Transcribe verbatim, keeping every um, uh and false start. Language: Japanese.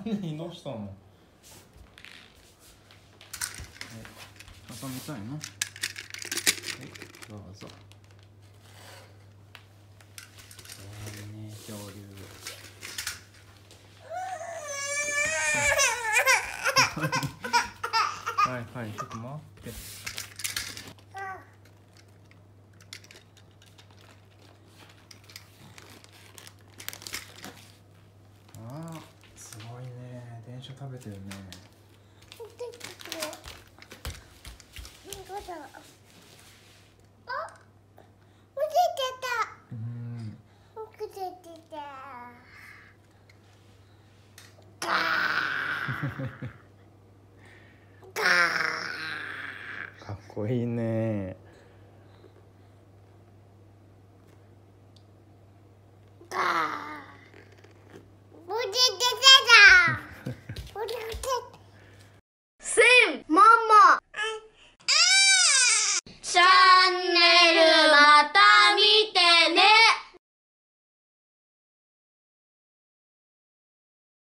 何どうしたの？挟みたいの？はい、どうぞ。かわいいね、恐竜。はいはい、ちょっと待って。ああ、すごいね。電車食べてるね。うん。かっこいいね。